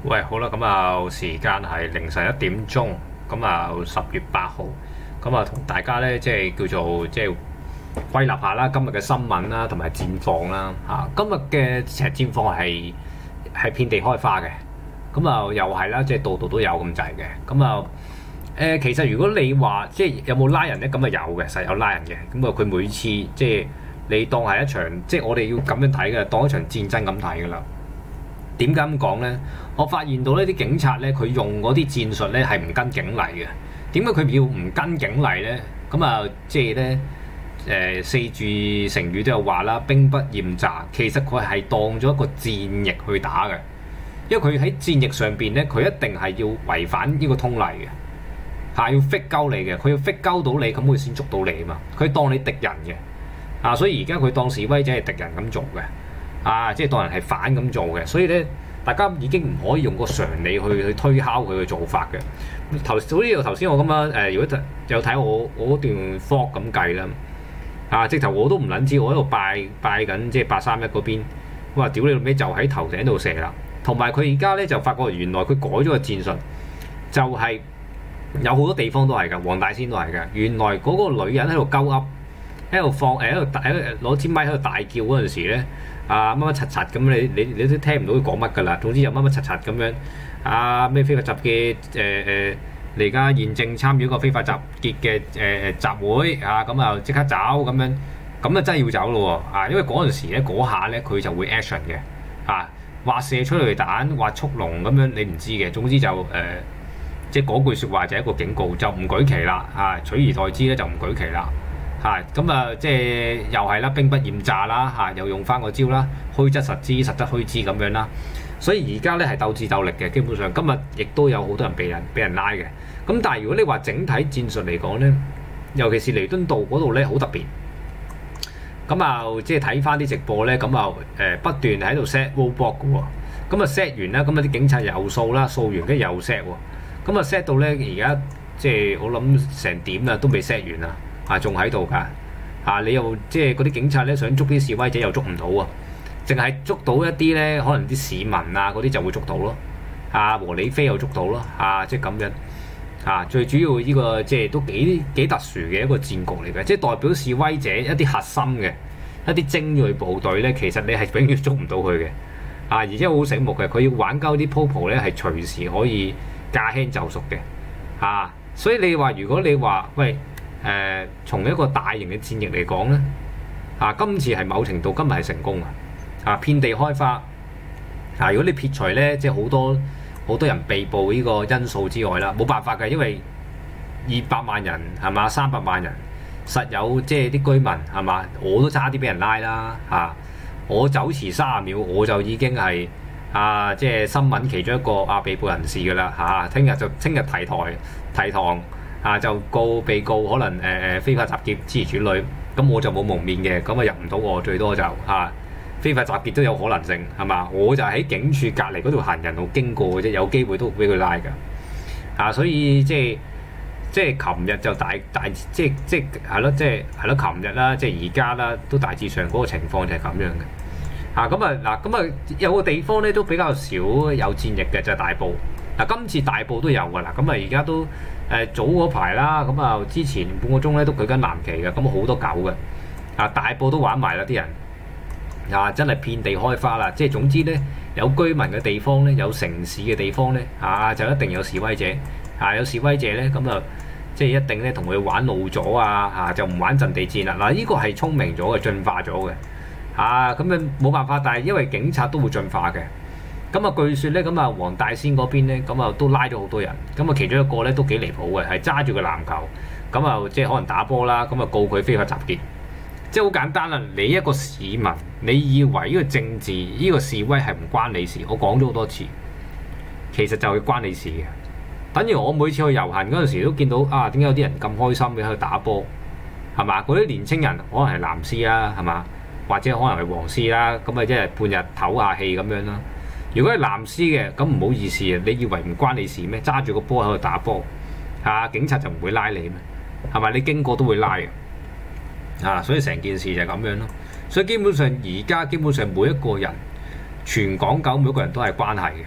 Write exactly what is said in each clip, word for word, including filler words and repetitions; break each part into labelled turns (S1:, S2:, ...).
S1: 喂，好啦，咁啊，時間係凌晨一點鐘，咁啊十月八號，咁啊同大家咧即係叫做即係歸納下啦，今日嘅新聞啦，同埋戰況啦嚇。今日嘅其實戰況係係遍地開花嘅，咁啊又係啦，即係度度都有咁滯嘅。咁啊誒，其實如果你話即係有冇拉人咧，咁啊有嘅，實有拉人嘅。咁啊佢每次即係你當係一場，即係我哋要咁樣睇嘅，當一場戰爭咁睇㗎啦。點解咁講呢？我發現到呢啲警察呢，佢用嗰啲戰術呢係唔跟警例嘅。點解佢要唔跟警例呢？咁啊，即係呢誒四字成語都有話啦，兵不厭詐。其實佢係當咗一個戰役去打嘅，因為佢喺戰役上邊呢，佢一定係要違反呢個通例嘅，係要 fit 鳩你嘅。佢要 fit 鳩到你，咁佢先捉到你啊嘛。佢當你敵人嘅啊，所以而家佢當示威者係敵人咁做嘅。啊！即係當人係反咁做嘅，所以咧，大家已經唔可以用個常理去去推敲佢嘅做法嘅。頭好似頭先我咁樣誒，如果有睇我我嗰段 vlog 咁計啦，啊！直頭我都唔撚知，我喺度拜拜緊即係八三一嗰邊，哇！屌你老味就喺頭頂度射啦。同埋佢而家咧就發覺原來佢改咗個戰術，就係、是、有好多地方都係㗎，黃大仙都係㗎。原來嗰個女人喺度鳩噏，喺度放誒喺度喺攞支咪喺度大叫嗰陣時咧。啊乜乜柒柒咁，你你你都聽唔到佢講乜㗎啦。總之就乜乜柒柒咁樣。啊咩非法集結誒誒，你而家現正參與一個非法集結嘅誒誒集會啊，咁啊即刻走咁樣，咁啊真係要走咯喎啊！因為嗰陣時咧嗰下咧佢就會 action 嘅啊，話射催淚彈，話速龍咁樣你唔知嘅。總之就誒、呃，即係嗰句説話就係一個警告，就唔舉旗啦啊，取而代之咧就唔舉旗啦。係咁啊，即係又係啦，兵不厭詐啦嚇，又用翻個招啦，虛則實之，實則虛之咁樣啦。所以而家咧係鬥智鬥力嘅，基本上今日亦都有好多人被人俾人拉嘅。咁但係如果你話整體戰術嚟講咧，尤其是彌敦道嗰度咧好特別。咁啊，即係睇翻啲直播咧，咁啊誒不斷喺度 set roadblock 嘅喎。咁啊 set 完啦，咁啊啲警察又掃啦，掃完跟住又 set 喎。咁啊 set 到咧而家即係我諗成點啊都未 set 完啊！啊，仲喺度㗎！啊，你又即係嗰啲警察咧，想捉啲示威者又捉唔到啊！淨係捉到一啲咧，可能啲市民啊嗰啲就會捉到咯。啊，和理非又捉到咯。啊，即係咁樣。啊，最主要呢個即係都幾幾特殊嘅一個戰局嚟嘅，即係代表示威者一啲核心嘅一啲精鋭部隊咧，其實你係永遠捉唔到佢嘅。啊，而且好醒目嘅，佢要玩鳩啲 popo 咧，係隨時可以駕輕就熟嘅。啊，所以你話如果你話喂，誒、呃，從一個大型嘅戰役嚟講咧，啊，今次係某程度今日係成功啊！啊，遍地開花啊！如果你撇除咧，即係好多好多人被捕呢個因素之外啦，冇辦法嘅，因為二百萬人係嘛，三百萬人實有即係啲居民係嘛，我都差啲俾人拉啦嚇、啊！我走遲三十秒，我就已經係啊，即係新聞其中一個啊被捕人士㗎啦嚇！聽、啊、日就聽日提台提堂。啊！就告被告可能誒誒、呃、非法集結諸如此類，咁我就冇蒙面嘅，咁啊入唔到我，最多就嚇、啊、非法集結都有可能性係嘛？我就喺警署隔離嗰條行人路經過嘅啫，有機會都俾佢拉㗎。啊，所以即係即係琴日就大大即係即係係咯，即係係咯，琴日啦，即係而家啦，都大致上嗰個情況就係咁樣嘅。啊，咁啊嗱，咁啊有個地方咧都比較少有戰役嘅就係、是、大埔。嗱、啊，今次大埔都有㗎啦，咁啊而家都。誒早嗰排啦，咁啊之前半個鐘咧都舉緊藍旗嘅，咁好多狗嘅，啊大埔都玩埋啦啲人，啊真係遍地開花啦！即係總之咧，有居民嘅地方咧，有城市嘅地方咧，啊就一定有示威者，啊有示威者咧，咁啊即係一定咧同佢玩路咗啊，啊就唔玩陣地戰啦。嗱、啊、呢、呢個係聰明咗嘅，進化咗嘅，啊咁啊冇辦法，但係因為警察都會進化嘅。咁啊，據說咧，咁啊，黃大仙嗰邊咧，咁啊都拉咗好多人。咁啊，其中一個咧都幾離譜嘅，係揸住個籃球，咁啊，即係可能打波啦，咁啊告佢非法集結。即係好簡單啦，你一個市民，你以為呢個政治、呢、呢個示威係唔關你事？我講咗好多次，其實就係關你事嘅。等於我每次去遊行嗰陣時，都見到啊，點解有啲人咁開心嘅喺度打波？係嘛？嗰啲年青人可能係藍絲啦，係嘛？或者可能係黃絲啦，咁啊，即係半日唞下氣咁樣啦。如果係藍絲嘅，咁唔好意思啊！你以為唔關你事咩？揸住個波喺度打波，嚇、啊、警察就唔會拉你咩？係咪？你經過都會拉嘅，啊！所以成件事就係咁樣咯。所以基本上而家基本上每一個人，全港九每一個人都係關係嘅，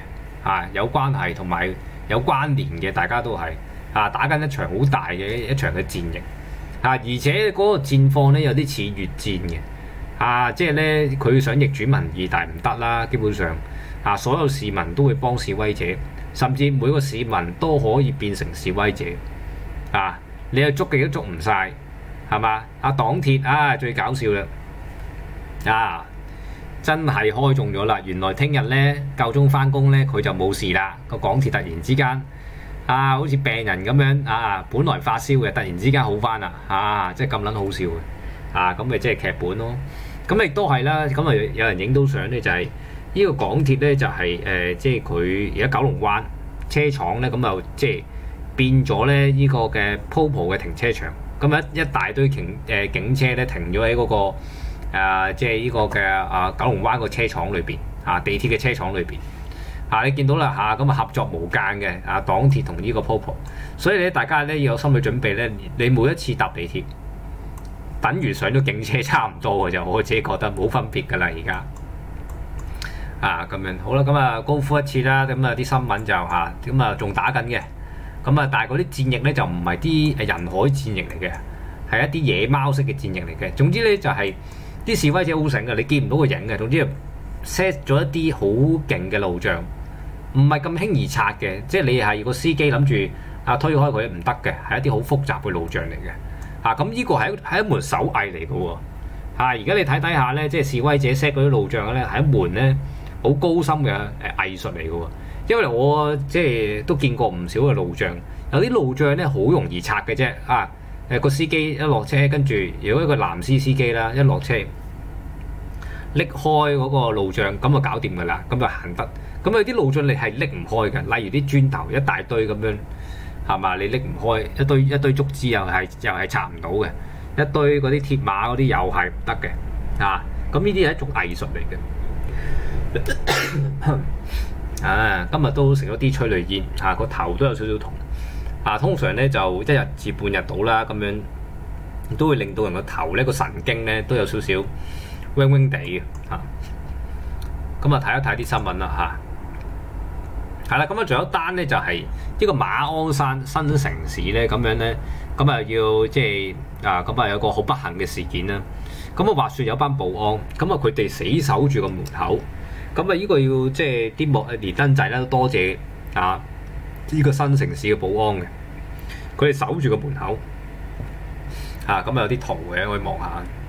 S1: 啊有關係同埋有關聯嘅，大家都係啊打緊一場好大嘅一場嘅戰役啊，而且嗰個戰況咧有啲似越戰嘅啊，即係咧佢想逆轉民意，但係唔得啦，基本上啊所有市民都會幫示威者，甚至每個市民都可以變成示威者啊，你又捉極都捉唔晒，係嘛？阿黨鐵啊最搞笑啦啊！真係開中咗啦！原來聽日咧夠鐘翻工咧，佢就冇事啦。個港鐵突然之間啊，好似病人咁樣啊，本來發燒嘅，突然之間好翻啦啊！即係咁撚好笑嘅啊！咁咪即係劇本咯。咁亦都係啦。咁啊有人影到相咧，就係、是、呢個港鐵咧就係、是、誒、呃，即係佢而家九龍灣車廠咧，咁就即係變咗咧呢個嘅 P O P O 嘅停車場。咁一一大堆警誒、呃、警車咧停咗喺嗰個。誒、啊，即係呢個嘅啊，九龍灣個車廠裏邊啊，地鐵嘅車廠裏邊啊，你見到啦嚇，咁啊合作無間嘅啊，港鐵同呢個 P O P O， 所以咧大家咧要有心理準備咧，你每一次搭地鐵，等於上咗警車差唔多嘅就，我自己覺得冇分別㗎啦，而家啊咁樣好啦，咁啊高呼一次啦，咁啊啲新聞就嚇，咁啊仲打緊嘅，咁啊但係嗰啲戰役咧就唔係啲誒人海戰役嚟嘅，係一啲野貓式嘅戰役嚟嘅，總之咧就係、是。啲示威者好醒嘅，你見唔到個影嘅。總之 set 咗一啲好勁嘅路障，唔係咁輕易拆嘅。即係你係個司機諗住啊推開佢唔得嘅，係一啲好複雜嘅路障嚟嘅。啊，咁呢個係係一門手藝嚟嘅喎。啊，而家你睇睇下咧，即係示威者 set 嗰啲路障咧，係一門咧好高深嘅誒藝術嚟嘅喎。因為我即係都見過唔少嘅路障，有啲路障咧好容易拆嘅啫。啊！誒個司機一落車，跟住如果一個藍絲司機啦，一落車拎開嗰個路障，咁就搞掂㗎啦，咁就行得。咁有啲路障你係拎唔開嘅，例如啲磚頭一大堆咁樣，係嘛？你拎唔開一堆一堆竹枝又係又係拆唔到嘅，一堆嗰啲鐵馬嗰啲又係唔得嘅。啊，咁呢啲係一種藝術嚟嘅。啊，今日都食咗啲催淚煙，啊個頭都有少少痛。啊，通常咧就一日至半日到啦，咁樣都會令到人個頭咧個神經咧都有少少 wing wing 地嘅嚇。咁啊睇一睇啲新聞啦嚇。係啦，咁啊仲有一單咧就係、是、呢個馬鞍山新城市咧咁樣咧，咁啊要即係啊咁啊有個好不幸嘅事件啦。咁啊話説有班保安，咁啊佢哋死守住個門口，咁啊呢個要即係啲幕連登仔啦，都多謝啊！呢個新城市嘅保安嘅，佢哋守住個門口，嚇咁啊有啲圖嘅可以望下。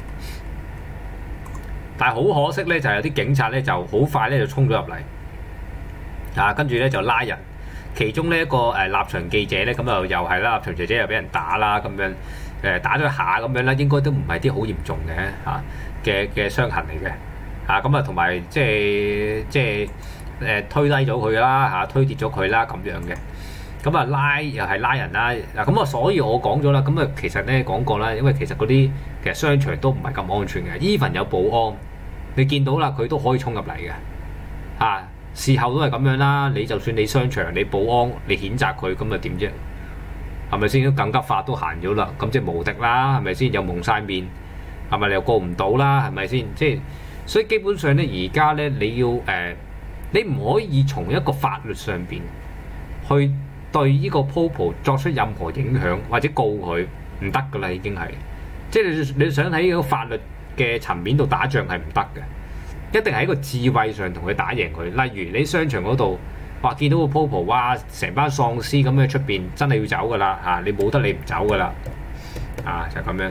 S1: 但係好可惜咧，就係有啲警察咧就好快咧就衝咗入嚟，啊跟住咧就拉人，其中呢一個誒立場記者咧咁又又係啦，立場記者又俾人打啦咁樣，誒打咗下咁樣啦，應該都唔係啲好嚴重嘅嚇嘅嘅傷痕嚟嘅，嚇咁啊同埋即係即係。誒推低咗佢啦嚇，推跌咗佢啦咁樣嘅，咁啊拉又係拉人啦嗱，咁啊所以我講咗啦，咁啊其實咧講過啦，因為其實嗰啲其實商場都唔係咁安全嘅，even有保安，你見到啦佢都可以衝入嚟嘅，嚇事後都係咁樣啦，你就算你商場你保安你譴責佢咁啊點啫？係咪先？都緊急法都行咗啦，咁即係無敵啦，係咪先？又蒙晒面，係咪你又過唔到啦？係咪先？即係所以基本上咧，而家咧你要誒。呃你唔可以從一個法律上邊去對呢個 P O P O 作出任何影響或者告佢，唔得噶啦，已經係即係你你想喺個法律嘅層面度打仗係唔得嘅，一定係喺個智慧上同佢打贏佢。例如你商場嗰度話見到個 P O P O， 哇成班喪屍咁喺出邊，真係要走噶啦嚇，你冇得你唔走噶啦啊，就係咁樣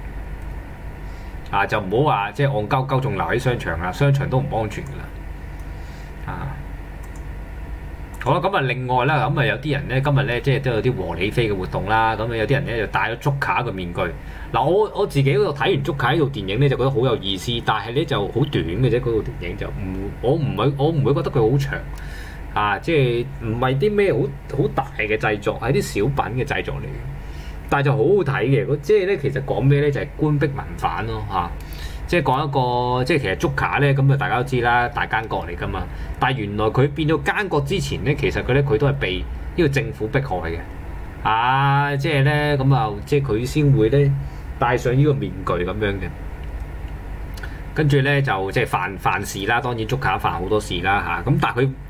S1: 啊，就唔好話即係戇鳩鳩仲留喺商場啦，商場都唔安全噶啦。啊，好啦，咁啊，另外啦，咁啊有啲人咧，今日咧即係都有啲和理非嘅活動啦，咁啊有啲人咧就戴咗竹卡嘅面具。嗱，我我自己嗰度睇完竹卡呢套電影咧，就覺得好有意思，但係咧就好短嘅啫，嗰套電影就唔，我唔會我唔會覺得佢好長，啊，即係唔係啲咩好好大嘅製作，係啲小品嘅製作嚟嘅，但係就好好睇嘅。即係咧，其實講咩咧，就係官逼民反咯，嚇。即係講一個，即係其實竹卡咧，咁啊大家都知啦，大奸角嚟噶嘛。但係原來佢變咗奸角之前咧，其實佢咧佢都係被呢個政府迫害嘅。啊，即係咧咁啊，即係佢先會咧戴上呢個面具咁樣嘅。跟住咧就即係犯犯事啦，當然竹卡犯好多事啦嚇。咁但係佢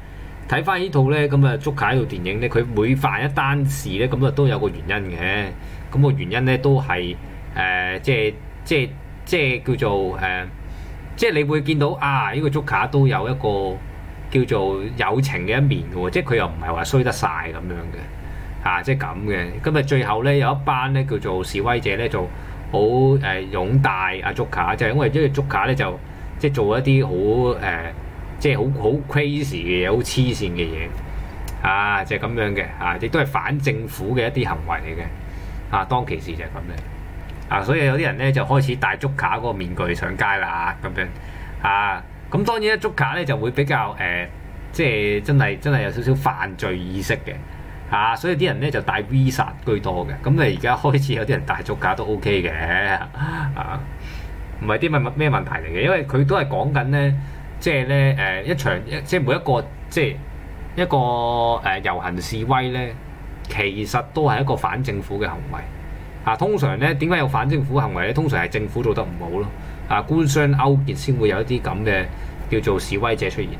S1: 睇翻呢套咧，咁啊捉卡呢套電影咧，佢每犯一單事咧，咁啊都有個原因嘅。咁、個原因咧都係誒、呃，即係即係即係叫做誒、呃，即係你會見到啊！呢、呢個捉卡都有一個叫做友情嘅一面嘅喎，即係佢又唔係話衰得晒咁樣嘅，啊，即係咁嘅。咁啊最後咧有一班咧叫做示威者咧就好誒擁戴阿捉卡，就係因為因為捉卡咧就即係做一啲好誒。呃即係好好 crazy 嘅嘢，好黐線嘅嘢，啊，就係、是、咁樣嘅，啊，亦都係反政府嘅一啲行為嚟嘅，啊，當其時就係咁樣，啊，所以有啲人咧就開始戴捉卡嗰個面具上街啦，咁樣，啊，咁當然咧捉卡咧就會比較誒、呃，即係真係真係有少少犯罪意識嘅，啊，所以啲人咧就戴 Visa 居多嘅，咁啊而家開始有啲人戴捉卡都 OK 嘅，啊，唔係啲乜咩問題嚟嘅，因為佢都係講緊咧。即係咧誒一場一即係每一個即係一個誒、呃、遊行示威咧，其實都係一個反政府嘅行為啊。通常咧點解有反政府行為咧？通常係政府做得唔好咯啊，官商勾結先會有一啲咁嘅叫做示威者出現。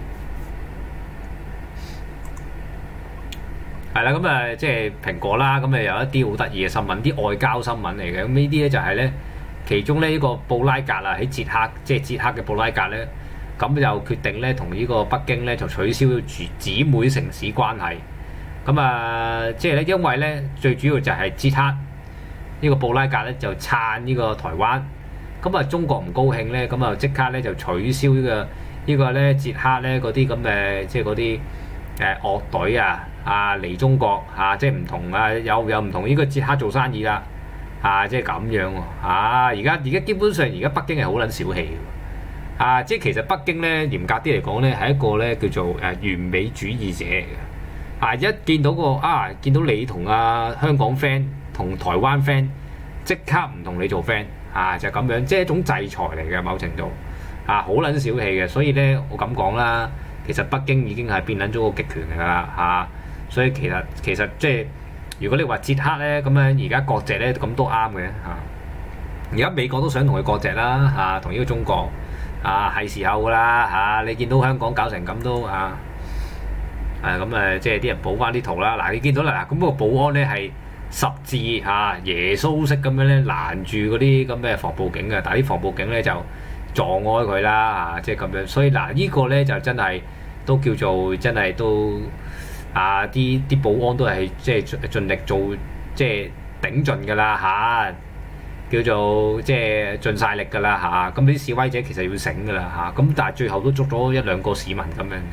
S1: 係啦，咁啊即係蘋果啦，咁啊有一啲好得意嘅新聞，啲外交新聞嚟嘅。咁呢啲咧就係咧其中咧呢、呢個布拉格啊喺捷克，即係捷克嘅布拉格咧。咁就決定咧，同呢個北京咧就取消住姊妹城市關係。咁啊，即係咧，因為咧最主要就係捷克呢個布拉格咧就撐呢個台灣。咁啊，中國唔高興咧，咁啊即刻咧就取消、呢個、呢個呢個咧捷克咧嗰啲咁嘅即係嗰啲誒樂隊啊啊嚟中國嚇、啊，即係唔同啊有有唔同呢個捷克做生意啦啊，即係咁樣喎啊！而家而家基本上而家北京係好撚小氣。啊！即係其實北京咧，嚴格啲嚟講咧，係一個咧叫做誒完美主義者嚟嘅。啊！一見到個啊，見到你同啊香港 friend 同台灣 friend，即刻唔同你做 friend 啊！就咁樣，即係一種制裁嚟嘅某程度啊，好撚小氣嘅。所以咧，我咁講啦，其實北京已經係變撚咗個極權嚟㗎啦嚇。所以其實其實即係如果你話捷克咧咁樣，而家割席咧咁都啱嘅嚇。而家美國都想同佢割席啦嚇，同呢個中國。啊，係時候㗎啦嚇！你見到香港搞成咁都啊，誒咁誒，即係啲人補翻啲圖啦。嗱、啊，你見到啦，咁、那個保安咧係十字嚇、啊、耶穌式咁樣咧攔住嗰啲咁嘅防暴警嘅，但係啲防暴警咧就撞開佢啦嚇，即係咁樣。所以嗱，啊這個、呢個咧就真係都叫做真係都啊啲啲保安都係即係盡力做即係頂盡㗎啦嚇。啊叫做即係盡晒力㗎啦嚇，咁、啊、啲示威者其實要醒㗎啦嚇，咁、啊、但係最後都捉咗一兩個市民咁樣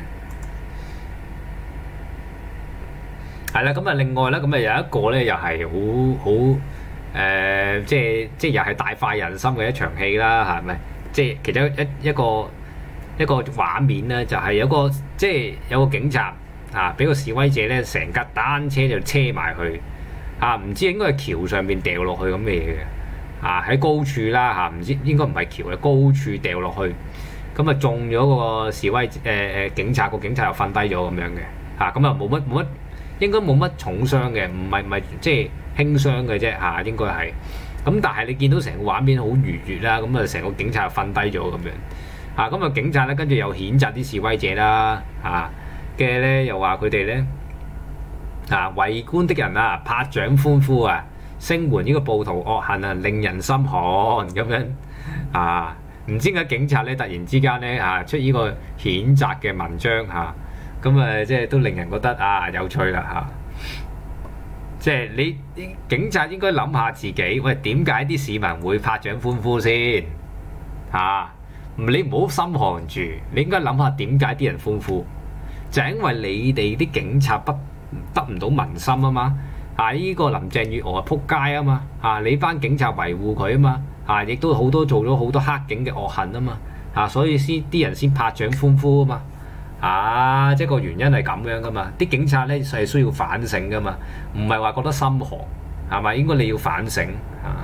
S1: 嘅。係啦，咁啊另外咧，咁啊有一個咧又係好好誒，即係即係又係大快人心嘅一場戲啦，係咪？即係其中一一個一個畫面咧，就係、是、有個即係有個警察啊，俾個示威者咧成架單車就車埋去啊，唔知應該係橋上邊掉落去咁嘅嘢嘅。啊！喺高處啦嚇，唔知應該唔係橋嘅高處掉落去，咁啊中咗個示威誒誒、呃、警察，個警察又瞓低咗咁樣嘅嚇，咁啊冇乜冇乜，應該冇乜重傷嘅，唔係唔係即係輕傷嘅啫嚇，應該係。咁但係你見到成個畫面好愉悅啦，咁啊成個警察又瞓低咗咁樣嚇，咁啊警察咧跟住又譴責啲示威者啦嚇嘅咧，又話佢哋咧啊圍觀的人啊拍掌歡呼啊！聲援呢個暴徒惡行啊，令人心寒咁樣啊！唔知點解警察咧突然之間咧啊出呢個譴責嘅文章嚇，咁啊即係都令人覺得啊有趣啦嚇！即係你啲警察應該諗下自己，喂點解啲市民會拍掌歡呼先嚇？你唔好心寒住，你應該諗下點解啲人歡呼，就係因為你哋啲警察不得唔到民心啊嘛！啊！依、這個林鄭月娥係撲街啊嘛！啊，你班警察維護佢啊嘛！啊，亦都好多做咗好多黑警嘅惡行啊嘛！啊，所以先啲人先拍掌歡呼啊嘛！啊，即係個原因係咁樣噶嘛！啲警察咧係需要反省噶嘛，唔係話覺得心寒係咪？應該你要反省啊！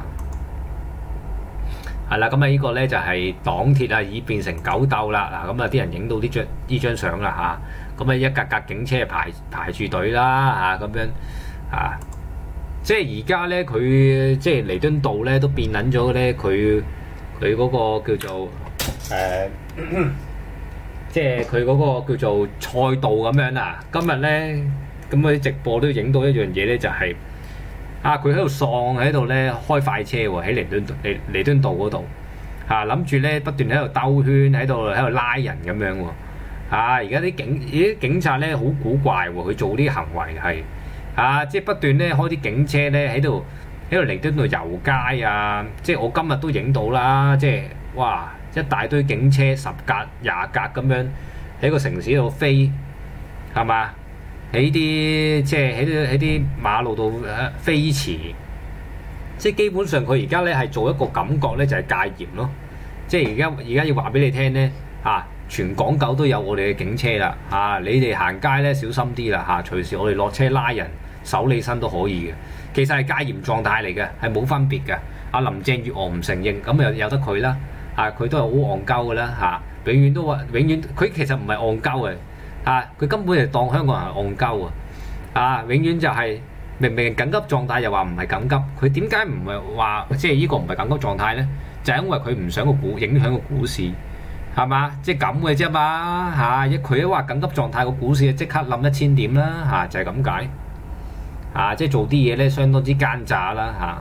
S1: 係啦，咁啊呢個咧就係黨鐵啊已變成狗鬥啦！嗱，咁啊啲人影到呢張呢張相啦嚇，咁啊一格格警車排排住隊啦嚇咁樣。啊！即係而家咧，佢即係彌敦道咧都變撚咗咧，佢佢嗰個叫做誒、呃， 即係佢嗰個叫做賽道咁樣啦。今日咧咁佢直播都影到一樣嘢咧，就係、是、啊佢喺度喪喺度咧開快車喎，喺彌敦彌彌敦道嗰度嚇，諗住咧不斷喺度兜圈，喺度喺度拉人咁樣喎。啊！而家啲警啲警察咧好古怪喎，佢做啲行為係啊，即係不斷咧開啲警車咧喺度喺度彌敦道遊街啊！即係我今日都影到啦，即係哇一大堆警車十格廿格咁樣喺個城市度飛，係嘛？喺啲即係喺啲喺啲馬路度飛馳，即係基本上佢而家咧係做一個感覺咧就係戒嚴咯。即係而家而家要話俾你聽咧啊！全港九都有我哋嘅警車啦，嚇、啊、你哋行街咧小心啲啦嚇，隨時我哋落車拉人、搜你身都可以嘅。其實係戒嚴狀態嚟嘅，係冇分別嘅。阿林鄭月娥唔承認，咁又有得佢啦，啊佢都係好戇鳩嘅啦嚇，永遠都話永遠佢其實唔係戇鳩嘅，啊佢根本係當香港人係戇鳩啊，啊永遠就係、是、明明緊急狀態又話唔係緊急，佢點解唔係話即係呢個唔係緊急狀態咧？就係、是、因為佢唔想個股影響個股市。係嘛？即係咁嘅啫嘛嚇！一佢一話緊急狀態，個股市就即刻冧一千點啦嚇，就係咁解嚇。即係做啲嘢咧，相當之奸詐啦嚇。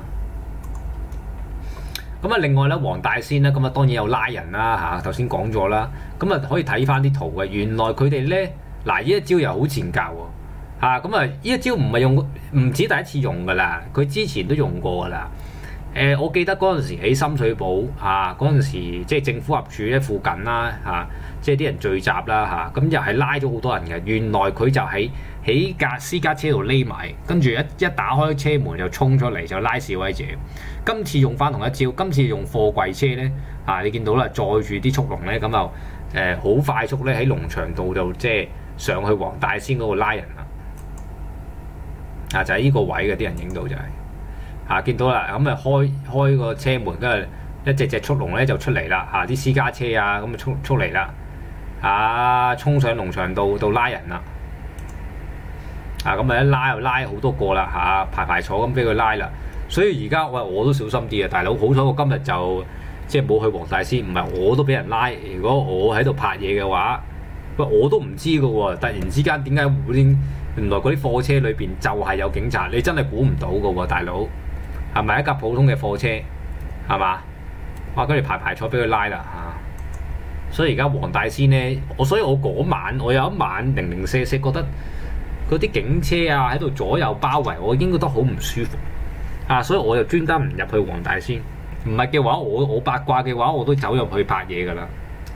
S1: 咁啊，另外咧，黃大仙咧，咁啊當然有拉人啦嚇。頭先講咗啦，咁啊可以睇翻啲圖嘅。原來佢哋咧嗱，呢一招又好賤格喎嚇。咁啊，呢一招唔係用唔止第一次用㗎啦，佢之前都用過㗎啦。誒、呃，我記得嗰陣時喺深水埗嚇，嗰、啊、陣時即係政府合署咧附近啦嚇、啊，即係啲人聚集啦嚇，咁、啊、又係拉咗好多人嘅。原來佢就喺喺架私家車度匿埋，跟住一一打開車門就衝出嚟就拉示威者。今次用翻同一招，今次用貨櫃車咧嚇、啊，你見到啦，載住啲速龍咧，咁就誒好、呃、快速咧喺龍翔道就即係上去黃大仙嗰度拉人啦。啊，就係、是、呢個位嘅啲人影到就係、是。嚇、啊、見到啦，咁啊開開個車門，跟住一隻隻速龍咧就出嚟啦，嚇、啊、啲私家車啊咁啊衝出嚟啦，啊衝上龍翔道度拉人啦，啊咁啊一拉又拉好多個啦，嚇、啊、排排坐咁俾佢拉啦，所以而家喂我都小心啲啊，大佬，好彩我今日就即係冇去黃大仙，唔係我都俾人拉，如果我喺度拍嘢嘅話，喂我都唔知㗎喎，突然之間點解會原來嗰啲貨車裏邊就係有警察，你真係估唔到㗎喎，大佬。係咪一架普通嘅貨車？係嘛？哇！跟住排排坐俾佢拉啦嚇、啊，所以而家黃大仙咧，我所以我嗰晚我有一晚零零舍舍覺得嗰啲警車啊喺度左右包圍，我已經覺得好唔舒服啊！所以我就專登唔入去黃大仙。唔係嘅話，我我八卦嘅話，我都走入去拍嘢㗎啦。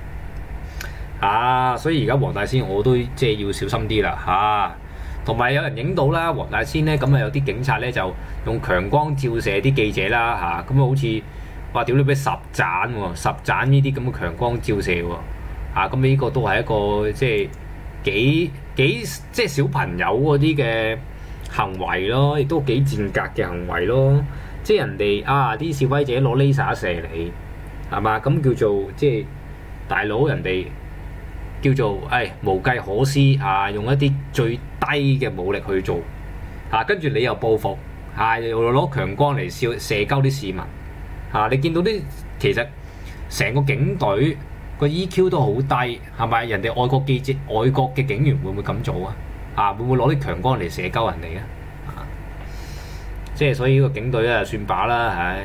S1: 啊！所以而家黃大仙我都即係要小心啲啦嚇。同埋有人影到啦，黃大仙咧咁啊有啲警察咧就用強光照射啲記者啦嚇，咁啊好似話屌你俾十盞喎，十盞呢啲咁嘅強光照射喎嚇，咁呢個都係一個即係幾幾即係小朋友嗰啲嘅行為咯，亦都幾賤格嘅行為咯，即係人哋啊啲示威者攞 laser 射你係嘛，咁叫做即係大佬人哋。叫做誒、哎、無計可施啊！用一啲最低嘅武力去做啊，跟住你又報復啊，又攞強光嚟射射鳩啲市民啊！你見到啲其實成個警隊個 E Q 都好低，係咪？人哋外國記者、外國嘅警員會唔會咁做啊？啊，會唔會攞啲強光嚟射鳩人哋啊？啊，即係所以呢個警隊啊，算把啦，唉，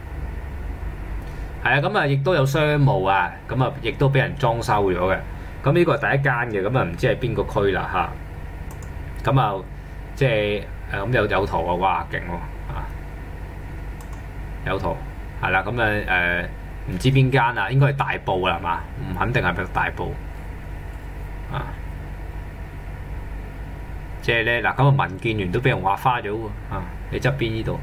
S1: 係啊，咁啊，亦都有商務啊，咁啊，亦都俾人裝修咗嘅。咁呢個係第一間嘅，咁啊唔知係邊個區啦嚇。咁啊，即係誒咁有有圖啊，哇勁喎嚇！有圖係啦，咁啊誒唔知邊間啊，應該係大埔啦係嘛？唔肯定係咪大埔啊？即係咧嗱，咁啊民建聯都俾人畫花咗喎啊！你側邊呢度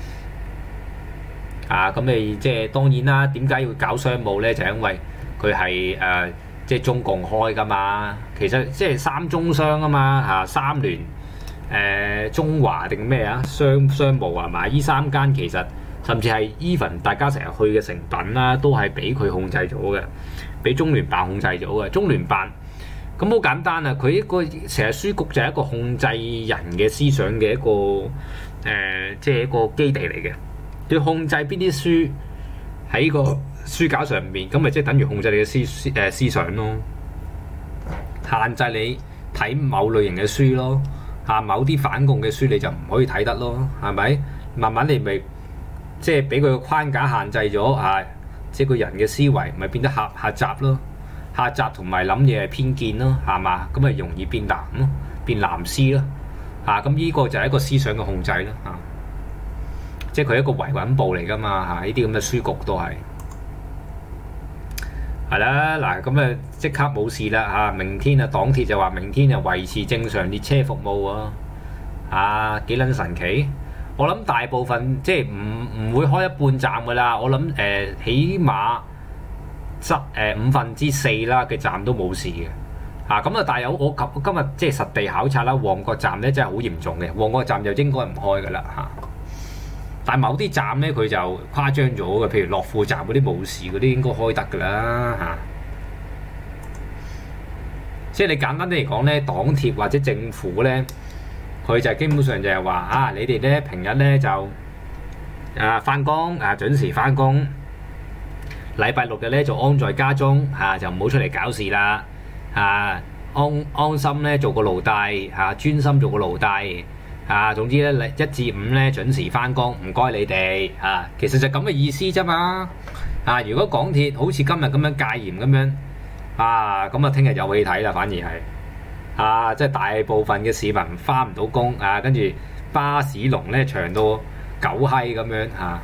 S1: 啊，咁你即係當然啦，點解要搞商務咧？就係因為佢係誒。即係中共開㗎嘛，其實即係三中商啊嘛嚇，三聯誒、呃、中華定咩啊商商務係嘛？依三間其實甚至係 even 大家成日去嘅成品啦，都係俾佢控制咗嘅，俾中聯辦控制咗嘅。中聯辦咁好簡單啊，佢一個成日書局就係一個控制人嘅思想嘅一個誒、呃，即係一個基地嚟嘅。要控制邊啲書喺個書架上面，咁咪即係等於控制你嘅思誒思想咯。 限制你睇某類型嘅書咯，嚇某啲反共嘅書你就唔可以睇得咯，係咪？慢慢你咪即係俾佢個框架限制咗啊，即係個人嘅思維咪變得狹狹窄咯，狹窄同埋諗嘢係偏見咯，係嘛？咁咪容易變藍咯，變藍絲咯，嚇咁呢個就係一個思想嘅控制咯，嚇、啊，即係佢係一個維穩部嚟㗎嘛，嚇呢啲咁嘅書局都係。係啦，嗱咁啊即刻冇事啦嚇！明天啊黨鐵就話明天就維持正常列車服務喎，啊幾撚神奇！我諗大部分即係唔唔會開一半站噶啦，我諗誒、呃、起碼執誒五分之四啦嘅站都冇事嘅，嚇咁啊！但係有我今日即係實地考察啦，旺角站咧真係好嚴重嘅，旺角站就應該唔開噶啦嚇。但係某啲站咧，佢就誇張咗嘅，譬如樂富站嗰啲冇事嗰啲應該開得㗎啦嚇。即係你簡單啲嚟講咧，黨鐵或者政府咧，佢就基本上就係話啊，你哋咧平日咧就啊翻工啊準時翻工，禮拜六日咧就安在家中嚇、啊，就唔好出嚟搞事啦啊，安安心咧做個奴隸嚇、啊，專心做個奴隸。啊，總之咧，一至五咧準時翻工，唔該你哋啊。其實就咁嘅意思啫嘛。啊，如果港鐵好似今日咁樣戒嚴咁樣，啊，咁啊聽日有戲睇啦，反而係啊，即係大部分嘅市民翻唔到工啊，跟住巴士龍咧長到狗閪咁樣嚇。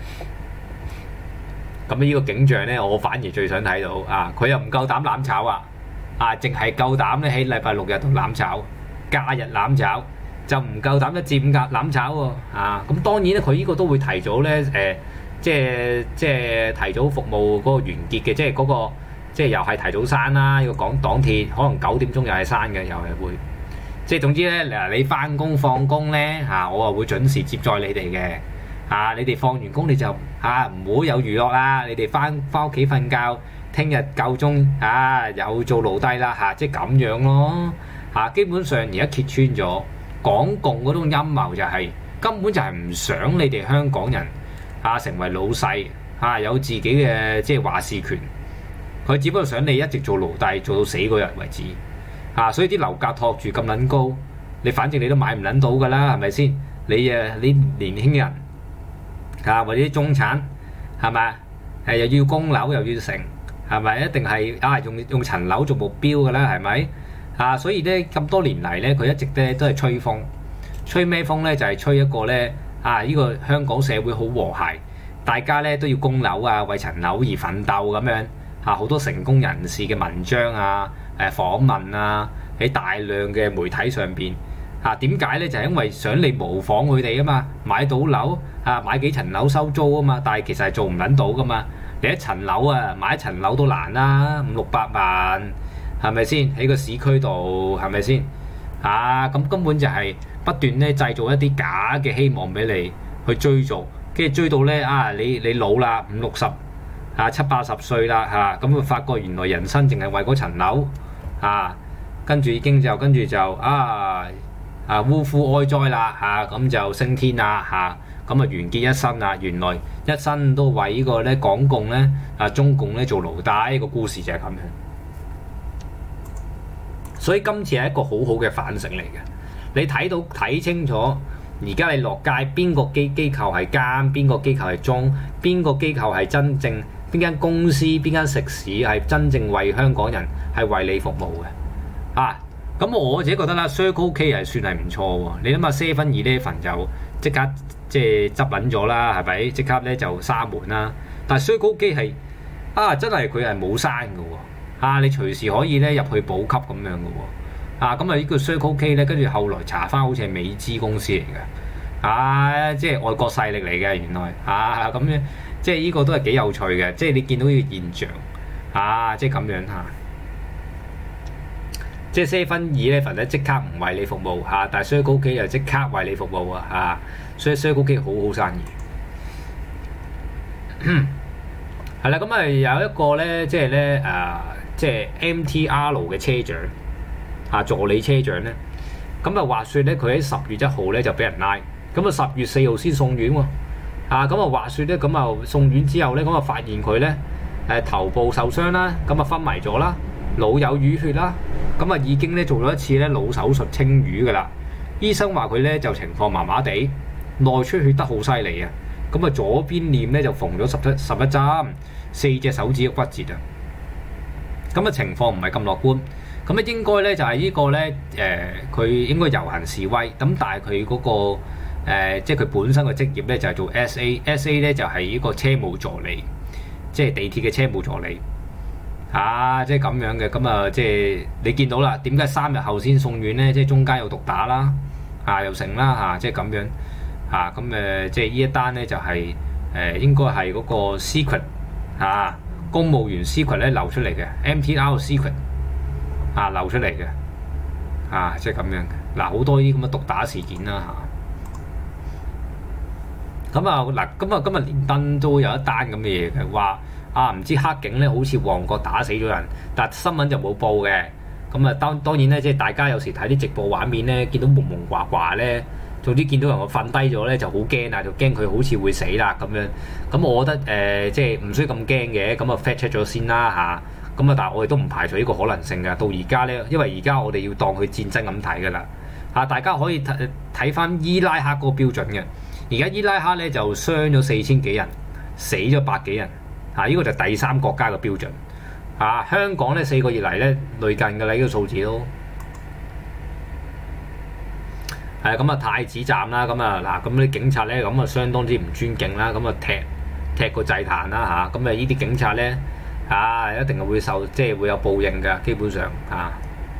S1: 咁、啊、呢個景象咧，我反而最想睇到啊！佢又唔夠膽攬炒啊，啊，淨係夠膽咧喺禮拜六日同攬炒，假日攬炒。就唔夠膽一至五格攬炒喎，啊！咁當然咧，佢呢個都會提早咧，誒、呃，即係即係提早服務嗰個完結嘅，即係嗰、那個即係又係提早閂啦。呢個港黨鐵可能九點鐘又係閂嘅，又係會。即係總之咧，嗱你翻工放工咧嚇，我啊會準時接載你哋嘅。啊，你哋放完工你就嚇唔好有娛樂啦，你哋翻翻屋企瞓覺，聽日夠鐘啊又做奴隸啦嚇，即係咁樣咯嚇、啊。基本上而家揭穿咗。港共嗰種陰謀就係、是、根本就係唔想你哋香港人啊成為老細啊有自己嘅即係話事權，佢只不過想你一直做奴隸做到死嗰日為止啊！所以啲樓價托住咁撚高，你反正你都買唔撚到㗎啦，係咪先？你誒你年輕人啊或者啲中產係咪誒又要供樓又要成係咪？一定係啊用用層樓做目標㗎啦，係咪？啊，所以咧咁多年嚟咧，佢一直咧都係吹風，吹咩風咧？就係、是、吹一個咧啊！呢、這個香港社會好和諧，大家咧都要供樓啊，為層樓而奮鬥咁樣啊！好多成功人士嘅文章啊、誒、啊、訪問啊，喺大量嘅媒體上邊啊，點解咧？就係、是、因為想你模仿佢哋啊嘛，買到樓啊，買幾層樓收租啊嘛，但係其實係做唔撚到噶嘛，你一層樓啊，買一層樓都難啦、啊，五六百萬。係咪先喺個市區度？係咪先啊？咁根本就係不斷咧製造一啲假嘅希望俾你去追逐，跟住追到咧啊！你你老啦，五六十啊，七八十歲啦嚇，咁佢發覺原來人生淨係為嗰層樓啊，跟住已經就跟住就啊啊嗚呼哀哉啦嚇，咁、啊、就升天啦嚇，咁啊完結一生啦！原來一生都為呢個咧港共咧啊中共咧做奴隸，個故事就係咁樣。所以今次係一個好好嘅反省嚟嘅，你睇到睇清楚，而家你落街邊個機機構係奸，邊個機構係忠，邊個機構係真正，邊間公司邊間食肆係真正為香港人係為你服務嘅啊！咁我自己覺得啦 ，Circle K 係算係唔錯喎。你諗下 Seven Eleven 就即刻即係執撚咗啦，係咪？即刻咧就閂門啦。但係 Circle K 係啊，真係佢係冇閂嘅喎。啊！你隨時可以咧入去補給咁樣嘅喎，啊咁啊呢個 Circle K 咧，跟住後來查翻好似係美資公司嚟嘅，啊即係外國勢力嚟嘅原來，啊咁樣即係呢個都係幾有趣嘅，即係你見到呢個現象，啊即係咁樣嚇，即係 Seven Eleven 咧即刻唔為你服務嚇，但係 Circle K 又即刻為你服務啊嚇，所以 Circle K 好好生意。係啦，咁啊有一個咧，即係咧誒。即係 M T R 嘅車長啊，助理車長咧，咁啊話説咧，佢喺十月一號咧就俾人拉，咁啊十月四號先送院喎，啊咁啊話説咧，咁啊送院之後咧，咁啊發現佢咧誒頭部受傷啦，咁啊昏迷咗啦， 腦有淤血啦，咁啊已經咧做咗一次咧腦手術清淤㗎啦。醫生話佢咧就情況麻麻地，內出血得好犀利啊！咁啊左邊臉咧就縫咗十一十一針，四隻手指嘅骨折啊！咁啊情況唔係咁樂觀，咁啊應該咧就係呢個咧誒，佢應該遊行示威，咁但係佢嗰個。誒、呃，即係佢本身嘅職業咧，就係、是、做 S A，S A 咧就係、是、呢個車務助理，即係地鐵嘅車務助理，啊，即係咁樣嘅，咁啊，即係你見到啦，點解三日後先送院咧？即係中間有毒打啦，啊，又成啦，嚇、啊，即係咁樣，嚇、啊，咁誒，即係呢一單咧就係、是、誒、呃，應該係嗰個 secret 嚇、啊，公務員 secret 咧流出嚟嘅 M T R secret 啊流出嚟嘅，啊，即係咁樣嘅，嗱、啊，好多呢啲咁嘅毒打事件啦，嚇、啊。咁啊嗱，咁啊今日連登都有一單咁嘅嘢嘅，話啊唔知黑警咧好似旺角打死咗人，但新聞就冇報嘅。咁啊當當然咧，即係大家有時睇啲直播畫面咧，見到朦朦掛掛咧，總之見到人我瞓低咗咧就好驚啊，就驚佢好似會死啦咁樣。咁我覺得誒、呃、即係唔需要咁驚嘅，咁啊 fact check 咗先啦嚇。咁啊但係我哋都唔排除呢個可能性㗎。到而家咧，因為而家我哋要當佢戰爭咁睇㗎啦嚇，大家可以睇睇翻伊拉克嗰個標準嘅。而家伊拉克咧就傷咗四千幾人，死咗百幾人，嚇、啊！依、這個就第三國家嘅標準，嚇、啊！香港咧四個月嚟咧累近嘅啦，呢、這個數字都係咁啊！太子站啦，咁啊嗱，咁啲警察咧咁啊相當之唔尊敬啦，咁啊踢踢個祭壇啦嚇，咁啊呢啲警察咧啊一定係會受即係會有報應㗎，基本上嚇。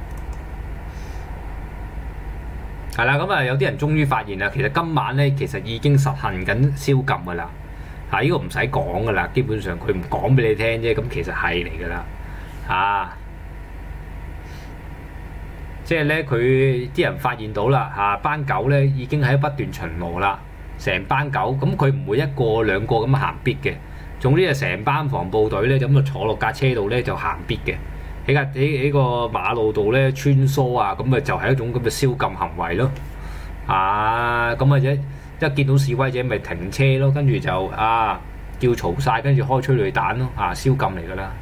S1: 係啦，咁啊有啲人終於發現啦，其實今晚咧其實已經實行緊宵禁噶啦，嚇、啊、呢、這個唔使講噶啦，基本上佢唔講俾你聽啫，咁其實係嚟噶啦，嚇，即係咧佢啲人發現到啦，嚇、啊、班狗咧已經喺不斷巡邏啦，成班狗，咁佢唔會一個兩個咁行必嘅，總之就成班防暴隊咧咁就坐落架車度咧就行必嘅。喺架喺喺個馬路度咧穿梭啊，咁啊就係一種咁嘅宵禁行為咯。啊，咁啊一一見到示威者咪停車咯，跟住就啊叫嘈晒，跟住開催淚彈咯。啊，宵禁嚟㗎啦。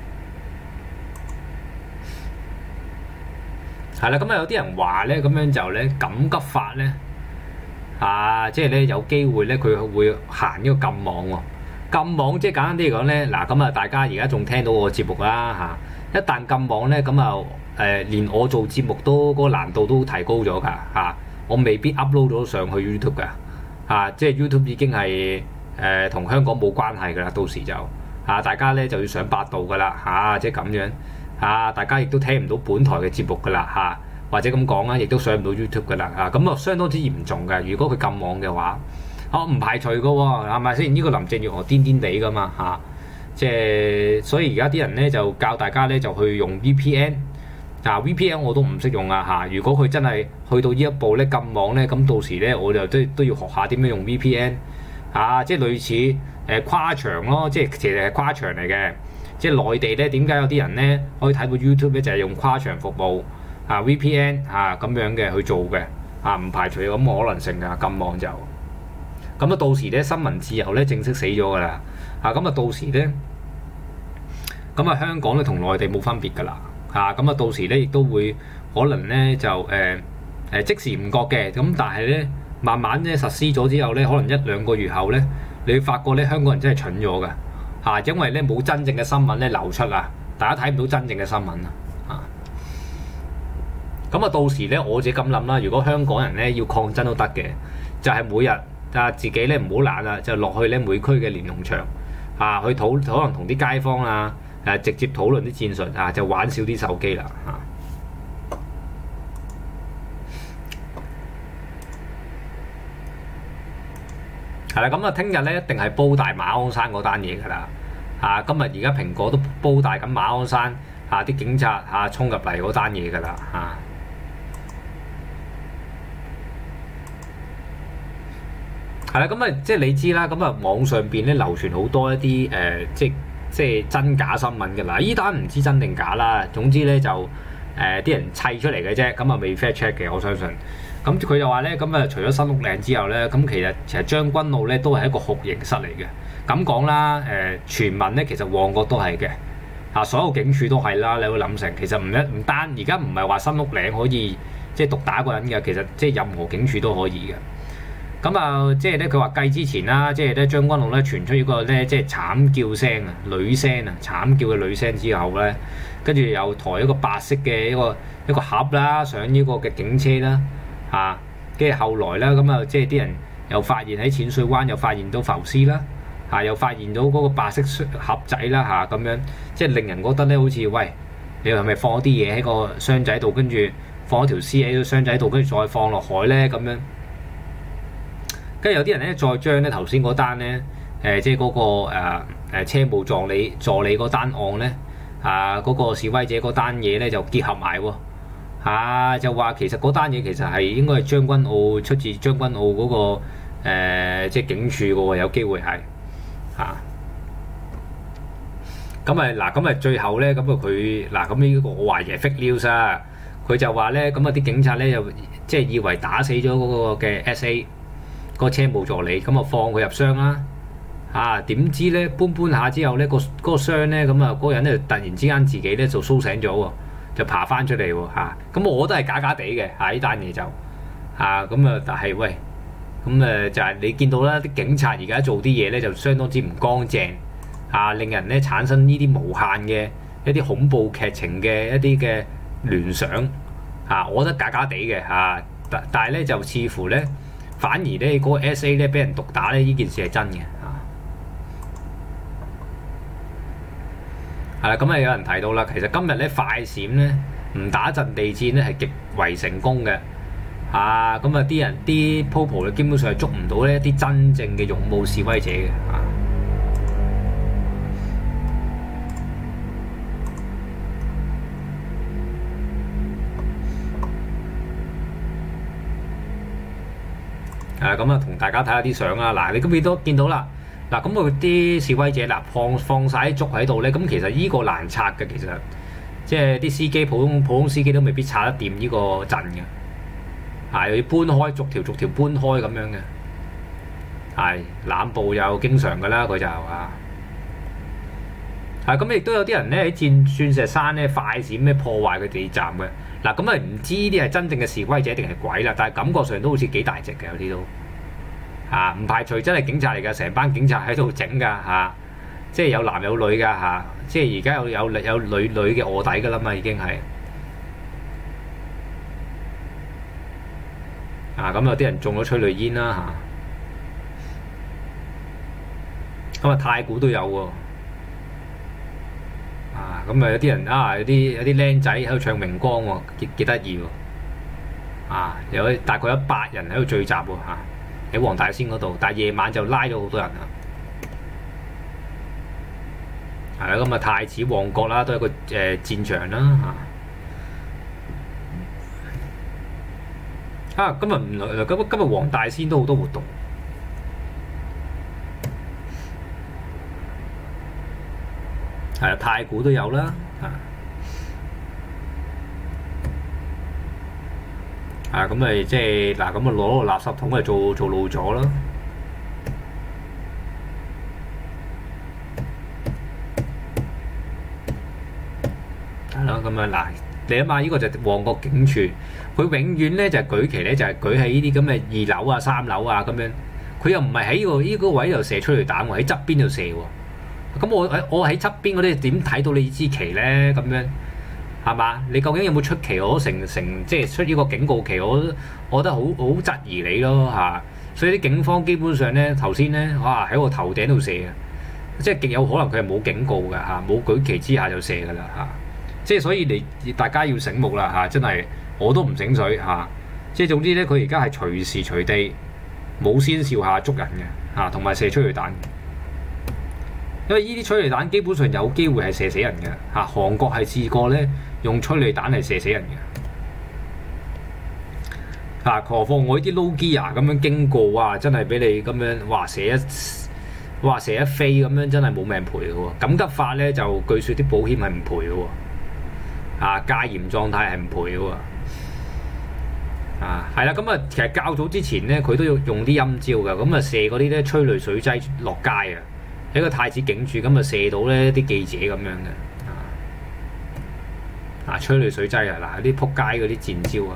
S1: 係啦，咁啊有啲人話咧，咁樣就咧緊急法咧，啊，即係咧有機會咧佢會行呢個禁網喎。禁網即係簡單啲嚟講咧，嗱咁啊大家而家仲聽到我節目啦嚇。一旦禁網咧，咁啊誒，連我做節目都嗰、那個難度都提高咗㗎嚇，我未必 upload 到上去 YouTube 㗎嚇、啊，即係 YouTube 已經係誒同香港冇關係㗎啦，到時就嚇、啊、大家咧就要上百度㗎啦嚇，即係咁樣嚇、啊，大家亦都聽唔到本台嘅節目㗎啦嚇，或者咁講啦，亦都上唔到 YouTube 㗎啦嚇，咁啊相當之嚴重㗎。如果佢禁網嘅話，我唔排除㗎喎，係咪先？呢、這個林鄭月娥癲癲地㗎嘛嚇。啊即係所以而家啲人咧就教大家咧就去用 V P N， 嗱、啊、V P N 我都唔識用啊嚇！如果佢真係去到呢一步咧禁網咧，咁到時咧我就都都要學下點樣用 V P N 啊！即係類似誒、呃、跨牆咯，即係其實係跨牆嚟嘅。即係內地咧點解有啲人咧可以睇到 YouTube 咧就係、是、用跨牆服務啊 V P N 啊咁樣嘅去做嘅啊，唔排除有咁可能性㗎禁網就咁啊！到時咧新聞自由咧正式死咗㗎啦啊！咁啊到時咧。咁啊，香港咧同內地冇分別㗎啦，嚇咁啊，到時咧亦都會可能咧就誒誒、呃呃、即時唔覺嘅，咁但係咧慢慢咧實施咗之後咧，可能一兩個月後咧，你會發覺咧香港人真係蠢咗㗎，嚇、啊，因為咧冇真正嘅新聞咧流出啊，大家睇唔到真正嘅新聞啊，嚇。咁啊，到時咧我自己咁諗啦，如果香港人咧要抗爭都得嘅，就係、是、每日啊自己咧唔好懶啊，就落去咧每區嘅連儂牆啊去討可能同啲街坊啊。誒直接討論啲戰術啊，就玩少啲手機啦嚇。係啦，咁啊，聽日咧一定係煲大馬鞍山嗰單嘢㗎啦嚇。今日而家蘋果都煲大緊馬鞍山嚇，啲警察嚇衝入嚟嗰單嘢㗎啦嚇。係啦，咁啊，即係你知啦，咁啊，網上邊咧流傳好多一啲誒、呃，即係。即係真假新聞嘅啦，依單唔知真定假啦。總之咧就誒啲、呃、人砌出嚟嘅啫，咁啊未 fact check 嘅，我相信。咁佢就話咧，咁啊除咗新屋嶺之後咧，咁其實其實將軍澳咧都係一個酷刑室嚟嘅。咁講啦，誒、呃、傳聞咧其實旺角都係嘅， 啊，所有警署都係啦，你會諗成其實唔一唔單而家唔係話新屋嶺可以即係毒打一個人嘅，其實即係任何警署都可以嘅。咁啊，即係咧佢話計之前啦，即係咧將軍澳咧傳出一個咧即係慘叫聲啊，女聲啊，慘叫嘅女聲之後咧，跟住又抬一個白色嘅一個一個盒啦上呢個嘅警車啦，嚇，跟住後來啦，咁啊即係啲人又發現喺淺水灣又發現到浮屍啦。嚇！又發現到嗰個白色盒仔啦嚇，咁樣即係令人覺得咧，好似喂，你係咪放咗啲嘢喺個箱仔度，跟住放咗條屍喺個箱仔度，跟住再放落海咧咁樣。跟住有啲人咧再將咧頭先嗰單咧，誒、呃、即係嗰、那個誒誒、呃、車務助理助理嗰單案咧，啊嗰、那個示威者嗰單嘢咧就結合埋喎，啊就話其實嗰單嘢其實係應該係將軍澳出自將軍澳嗰、那個、呃、即係警署嘅喎，有機會係。啊，咁啊嗱，咁啊最後咧，咁啊佢嗱咁呢個我懷疑係 fake news 啊，佢就話咧，咁啊啲警察咧就即係以為打死咗嗰個嘅 S A 嗰個車務助理，咁啊放佢入箱啦，啊點知咧搬搬下之後咧、嗰個嗰、嗰個箱咧，咁啊嗰個人咧突然之間自己咧就甦醒咗喎，就爬翻出嚟喎嚇，咁、啊、我覺得係假假地嘅嚇呢單嘢就嚇咁啊，但係喂。咁誒、嗯、就係、是、你見到啦，啲警察而家做啲嘢咧就相當之唔乾淨，啊令人咧產生呢啲無限嘅一啲恐怖劇情嘅一啲嘅聯想，啊我覺得假假地嘅嚇，但但係咧就似乎咧反而咧嗰、那個 S A 咧俾人毒打咧呢件事係真嘅嚇。係啦，咁啊有人提到啦，其實今日咧快閃咧唔打陣地戰咧係極為成功嘅。啊，咁啊啲人啲 popo 咧基本上係捉唔到呢一啲真正嘅勇武示威者嘅，啊，誒咁啊同大家睇下啲相啦，嗱你咁你都見到啦，嗱咁佢啲示威者嗱放放曬啲竹喺度咧，咁其實依個難拆嘅，其實即係啲司機普通普通司機都未必拆得掂呢個陣嘅。係要搬開，逐條逐條搬開咁樣嘅，係濫捕又經常㗎啦，佢就啊，係咁亦都有啲人咧喺鑽鑽石山咧快閃咩破壞佢地站嘅，嗱咁啊唔知呢啲係真正嘅示威者定係鬼啦，但係感覺上都好似幾大隻嘅有啲都，啊唔排除真係警察嚟㗎，成班警察喺度整㗎嚇，即係有男有女㗎嚇、啊，即係而家有有有女女嘅臥底㗎啦嘛已經係。啊咁有啲人中咗催淚煙啦嚇，咁啊太古都有喎，啊咁啊有啲人啊有啲有啲僆仔喺度唱明光喎，幾幾得意喎，啊有大概一百人喺度聚集喎嚇，喺黃大仙嗰度，但係夜晚就拉咗好多人啊，係啦咁啊太子旺角啦都係一個誒、呃、戰場啦嚇。啊！今日唔來，今今日黃大仙都好多活動，係啊，太古都有啦，啊，啊咁咪即係嗱，咁啊攞個垃圾桶嚟做做路咗啦，係咯，咁啊嗱。你諗下，呢個就旺角警署，佢永遠咧就係舉旗咧，就係舉喺呢啲咁嘅二樓啊、三樓啊咁樣。佢又唔係喺呢個呢個位度射出嚟彈喎，喺側邊度射喎。咁我我喺側邊嗰啲點睇到你支旗咧？咁樣係嘛？你究竟有冇出旗？我成成即係出呢個警告旗，我我覺得好好質疑你咯嚇。所以啲警方基本上咧頭先咧，哇喺個頭頂度射嘅，即係極有可能佢係冇警告嘅嚇，冇舉旗之下就射㗎啦嚇。即係所以你大家要醒目啦嚇，真係我都唔醒水嚇。即係總之咧，佢而家係隨時隨地冇先兆下捉人嘅嚇，同埋射催淚彈。因為呢啲催淚彈基本上有機會係射死人嘅嚇。韓國係試過咧用催淚彈係射死人嘅嚇。何況我呢啲 low gear 咁樣經過啊，真係俾你咁樣哇射一哇射一飛咁樣，真係冇命賠嘅喎。緊急法咧就據說啲保險係唔賠嘅喎。啊，戒嚴狀態係唔賠嘅喎，啊，係啦，咁啊，其實較早之前咧，佢都要用啲陰招嘅，咁啊射嗰啲咧催淚水劑落街啊，喺個太子警署咁啊射到咧啲記者咁樣嘅，啊， 催淚水劑啊，嗱啲撲街嗰啲賤招啊，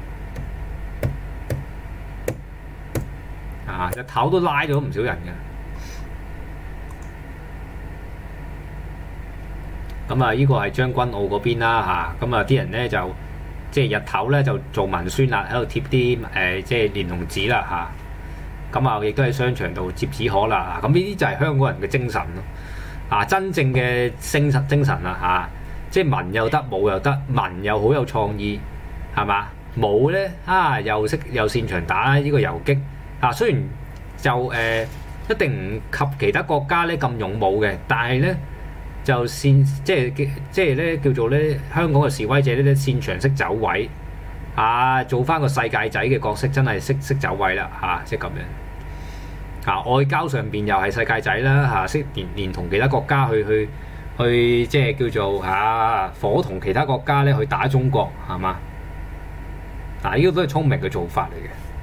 S1: 啊日頭都拉咗唔少人嘅。咁啊，呢個係將軍澳嗰邊啦嚇，咁啊啲人咧就即係日頭咧就做文宣啦，喺度貼啲誒即係連儂紙啦嚇，咁啊亦都喺商場度摺紙鶴啦，咁呢啲就係香港人嘅精神咯，啊真正嘅精神精神啊嚇，即係文又得，武又得，文又好有創意，係嘛？武咧啊又識又擅長打呢個游擊啊，雖然就誒、呃、一定唔及其他國家咧咁勇武嘅，但係咧。就擅即係即係咧叫做咧香港嘅示威者咧擅長識走位啊，做翻個世界仔嘅角色，真係識識走位啦嚇，即係咁樣啊。外交上邊又係世界仔啦嚇，識連連同其他國家去去去即係叫做嚇夥同其他國家咧去打中國係嘛？嗱，呢個都係聰明嘅做法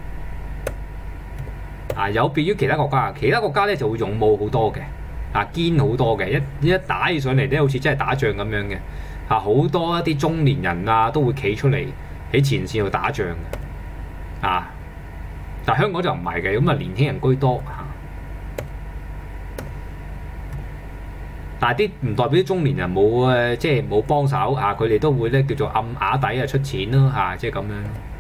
S1: 嚟嘅啊，有別於其他國家，其他國家咧就會勇武好多嘅。啊堅好多嘅，一一打起上嚟咧，好似真係打仗咁樣嘅。啊，好多一啲中年人啊，都會企出嚟喺前線度打仗嘅。啊，但係香港就唔係嘅，咁啊年輕人居多嚇。但係啲唔代表啲中年人冇誒，即係冇幫手啊，佢哋都會咧叫做暗啞底啊出錢咯嚇，即係咁樣。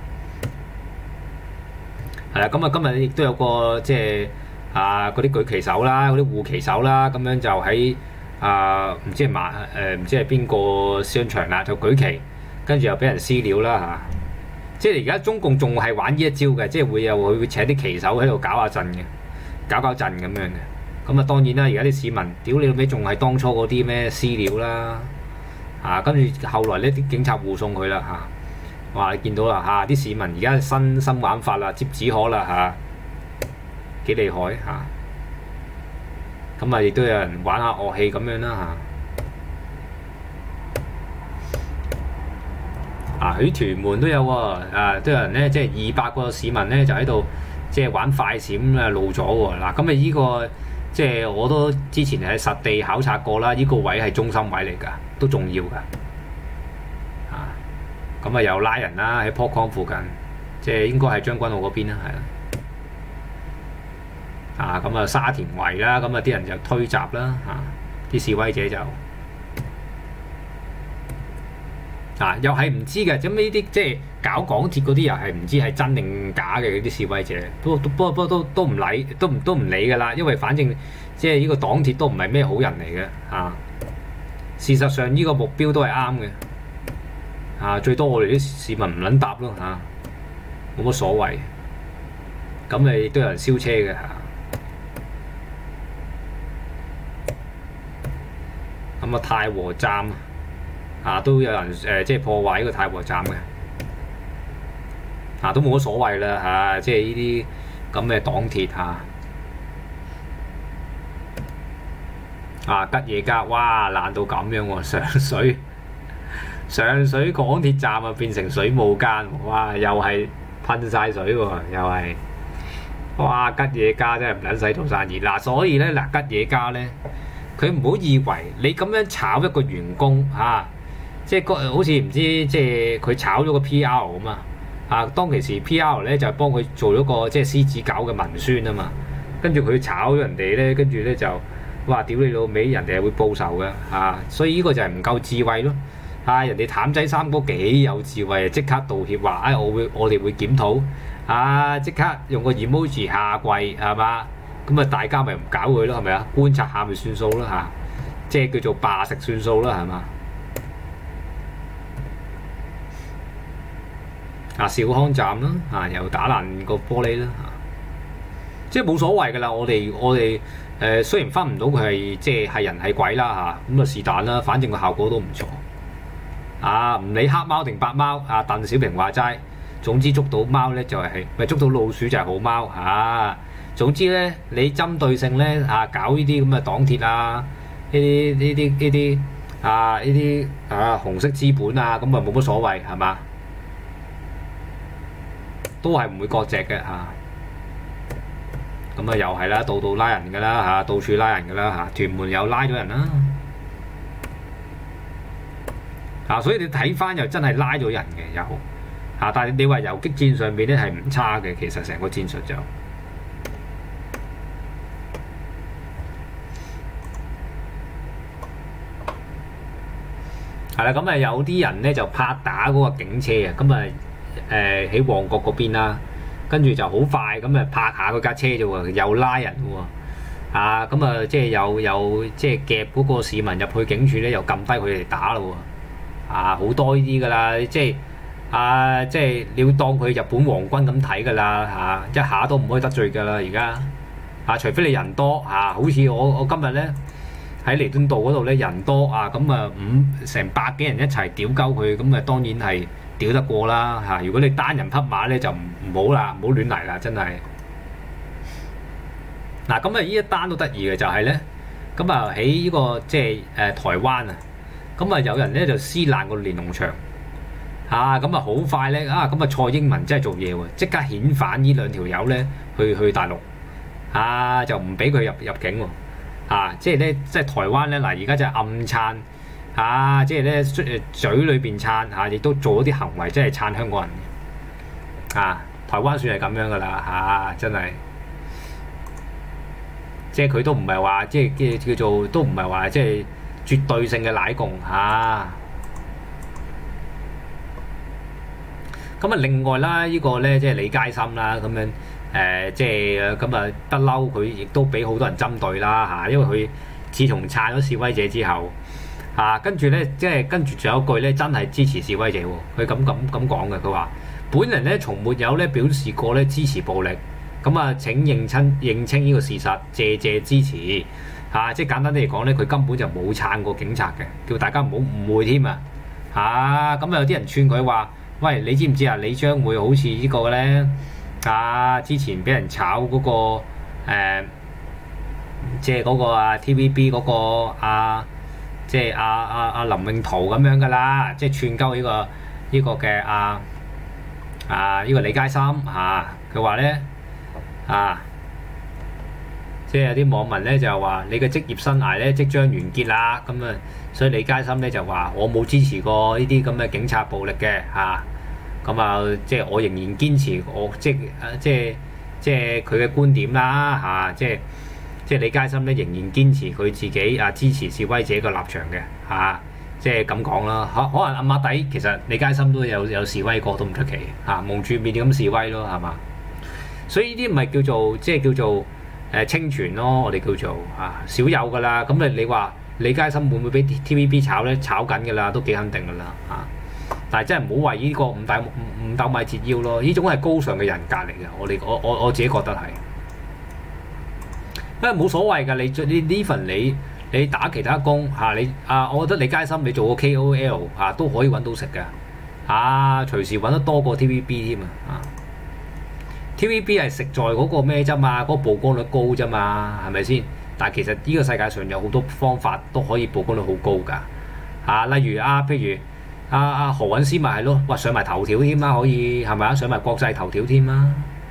S1: 係啦，咁啊今日亦都有個即係。啊！嗰啲舉旗手啦，嗰啲護旗手啦，咁樣就喺啊唔知係馬誒唔知係邊個商場啦，就舉旗，跟住又俾人私了啦嚇、啊！即係而家中共仲係玩呢一招嘅，即係會又會請啲旗手喺度搞下陣嘅，搞搞陣咁樣嘅。咁啊當然啦，而家啲市民屌你老味，仲係當初嗰啲咩私了啦嚇，跟、啊、住後來呢啲警察護送佢啦嚇，哇、啊！你見到啦嚇，啲、啊、市民而家新新玩法啦，摺紙鶴啦嚇。幾厲害嚇！咁啊，亦都有人玩下樂器咁樣啦嚇。啊，喺屯門都有喎，啊都有人咧，即係二百個市民咧就喺度即係玩快閃啊，露咗喎。嗱，咁啊依個即係我都之前喺實地考察過啦，依、這個位係中心位嚟㗎，都重要㗎。啊，咁啊又拉人啦喺 Popcorn 附近，即係應該係將軍澳嗰邊啦，係啦。啊，咁啊沙田圍啦，咁啊啲人就推閘啦，嚇、啊、啲示威者就啊又係唔知嘅，咁呢啲即係搞港鐵嗰啲又係唔知係真定假嘅嗰啲示威者，不過不過不過都都唔理，都唔都唔理㗎啦，因為反正即係呢個黨鐵都唔係咩好人嚟嘅，啊事實上呢個目標都係啱嘅，啊最多我哋啲市民唔撚答咯嚇，冇、啊、乜所謂，咁咪都有人燒車嘅嚇。啊咁啊，太和站啊，都有人誒、呃，即係破壞呢個太和站嘅，啊，都冇乜所謂啦嚇、啊，即係呢啲咁嘅黨鐵嚇，啊吉野家，哇爛到咁樣喎，上水上水港鐵站啊變成水務間，哇又係噴晒水喎，又係，哇吉野家真係唔撚使做生意，嗱、啊、所以咧嗱、啊、吉野家咧。佢唔好以為你咁樣炒一個員工嚇、啊，即係個好似唔知即係佢炒咗個 P R 咁嘛啊！當其時 P R 咧就係幫佢做咗個即係獅子搞嘅文宣啊嘛，跟住佢炒咗人哋咧，跟住咧就哇屌你老味，人哋係會報仇嘅嚇、啊，所以呢個就係唔夠智慧咯嚇、啊！人哋譚仔三哥幾有智慧，即刻道歉話，唉、哎，我會我哋會檢討啊！即刻用個 emoji 下跪係嘛？咁啊，大家咪唔搞佢咯，係咪啊？觀察下咪算數啦嚇，即係叫做霸食算數啦，係嘛？啊，兆康站啦，啊又打爛個玻璃啦，嚇、啊，即係冇所謂噶啦。我哋我哋誒、呃、雖然分唔到佢係即係係人係鬼啦嚇，咁啊是但啦，反正個效果都唔錯。啊，唔理黑貓定白貓，啊鄧小平話齋，總之捉到貓咧就係、係，咪捉到老鼠就係好貓嚇。啊總之咧，你針對性咧啊，搞呢啲咁嘅黨鐵啊，呢啲呢啲呢啲啊呢啲啊紅色資本啊，咁啊冇乜所謂係嘛？都係唔會割席嘅嚇。咁啊又係啦，度度拉人㗎啦嚇，到處拉人㗎啦嚇，屯門又拉咗人啦。 啊，所以你睇翻又真係拉咗人嘅有啊，但係你話游擊戰上邊咧係唔差嘅，其實成個戰術就係啦。咁啊有啲人咧就拍打嗰個警車啊，咁啊誒喺旺角嗰邊啦，跟住就好快咁啊拍下嗰架車啫喎，又拉人喎啊，咁啊即係有有即係夾嗰個市民入去警署咧，又撳低佢哋打咯喎啊，好多呢啲噶啦，即係啊即係你要當佢日本皇軍咁睇噶啦嚇，一下都唔可以得罪噶啦而家啊，除非你人多啊，好似我我今日咧喺彌敦道嗰度咧人多啊，咁啊五成百幾人一齊屌鳩佢，咁啊當然係屌得過啦嚇。如果你單人匹馬咧就唔唔好啦，唔好亂嚟啦，真係。嗱咁啊呢一單都得意嘅就係咧，咁啊喺呢個即係誒台灣啊，咁啊有人咧就撕爛個連儂牆啊，咁啊好快咧啊，咁啊蔡英文真係做嘢喎，即刻遣返呢兩條友咧去去大陸啊，就唔俾佢入入境喎。啊，即係咧，即係台灣咧，嗱而家就係暗撐，啊，即係咧誒嘴裏邊撐嚇，亦都做咗啲行為，即係撐香港人啊！台灣算係咁樣噶啦嚇，真係，即係佢都唔係話即係叫叫做都唔係話即係絕對性嘅奶共嚇。咁啊，另外啦，呢個咧即係李佳芯啦，咁樣。誒、呃、即係咁啊，不嬲佢亦都俾好多人針對啦嚇，因為佢自從撐咗示威者之後啊，跟住咧即係跟住仲有一句咧，真係支持示威者喎。佢咁咁咁講嘅，佢話本人咧從沒有咧表示過咧支持暴力，咁啊請認親認清呢個事實，謝謝支持啊！即係簡單啲嚟講咧，佢根本就冇撐過警察嘅，叫大家唔好誤會添啊嚇！咁啊有啲人串佢話：喂，你知唔知啊？你將會好似呢個咧？啊！之前俾人炒嗰、那個誒、呃，即係嗰個啊 T V B 嗰、那個啊，即係阿阿阿林永圖咁樣噶啦，即係串鳩呢個呢、這個嘅啊啊呢、這個李佳芯嚇，佢話咧啊，即係有啲網民咧就話你嘅職業生涯咧即將完結啦，咁啊，所以李佳芯咧就話我冇支持過呢啲咁嘅警察暴力嘅嚇。啊咁啊，即係我仍然堅持我即係即係即係佢嘅觀點啦嚇、啊，即係即係李佳芯咧仍然堅持佢自己啊支持示威者嘅立場嘅嚇、啊，即係咁講啦。可可能暗碼底其實李佳芯都有有示威過都唔出奇嚇，蒙住面咁示威咯係嘛？所以呢啲唔係叫做即係叫做誒清泉咯，我哋叫做啊少有㗎啦。咁你你話李佳芯會唔會俾 T V B 炒咧？炒緊㗎啦，都幾肯定㗎啦嚇。但係真係唔好為呢個五斗五斗米折腰咯，呢種係高尚嘅人格嚟嘅，我哋我我我自己覺得係，因為冇所謂㗎，你你呢份你你打其他工嚇、啊、你啊，我覺得李佳芯你做個 K O L 嚇、啊、都可以揾到食㗎，啊隨時揾得多過 T V B 添啊 ！T V B 係食在嗰個咩啫嘛，嗰、嗰個曝光率高啫嘛，係咪先？但係其實呢個世界上有好多方法都可以曝光率好高㗎，嚇、啊、例如啊，譬如。阿阿、啊、何韻詩咪係咯，哇上埋頭條添啦，可以係咪啊？上埋國際頭條添啦，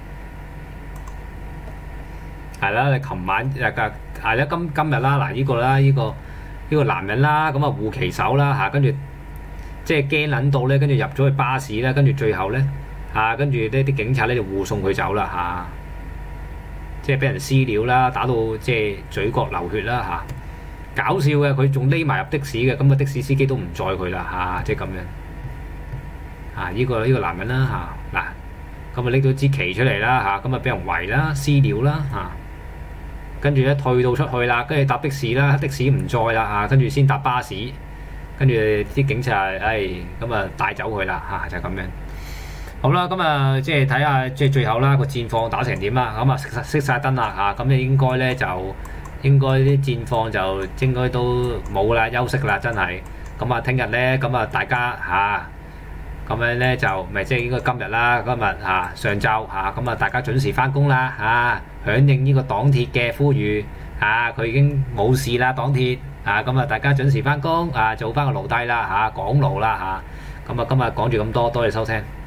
S1: 係啦。你琴晚誒嘅係啦，今今日啦，嗱、這、呢個啦，呢、這個呢、這個男人啦，咁啊護旗手啦嚇，跟住即係驚撚到咧，跟住入咗去巴士啦，跟住最後咧嚇，跟住呢啲警察咧就護送佢走啦嚇、啊，即係俾人私了啦，打到即係嘴角流血啦嚇。啊搞笑嘅，佢仲匿埋入的士嘅，咁啊的士司機都唔載佢啦嚇，即係咁樣啊！依、這個呢、這個男人啦嚇嗱，咁啊拎到支旗出嚟啦嚇，咁啊俾人圍啦、私了啦嚇，跟住咧退到出去啦，跟住搭的士啦，的士唔載啦嚇，跟住先搭巴士，跟住啲警察唉咁啊帶走佢啦嚇，就係、是、咁樣。好啦，咁啊即係睇下即係最後啦個戰況打成點啦，咁啊熄熄曬燈啦嚇，咁你應該咧就。應該啲戰況就應該都冇啦，休息啦，真係。咁啊，聽日咧，咁啊，大家嚇咁樣咧就咪即係應該今日啦，今日嚇上晝嚇，咁啊，大家準時翻工啦嚇，響應呢個黨鐵嘅呼籲嚇，佢已經冇事啦，黨鐵啊，咁啊，大家準時翻工啊，做翻個奴隸啦嚇，港奴啦嚇。咁啊，今日講住咁多，多謝收聽。